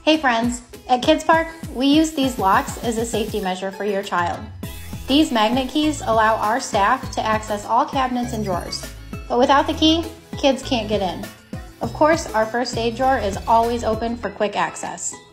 Hey friends, at KidsPark, we use these locks as a safety measure for your child. These magnet keys allow our staff to access all cabinets and drawers, but without the key, kids can't get in. Of course, our first aid drawer is always open for quick access.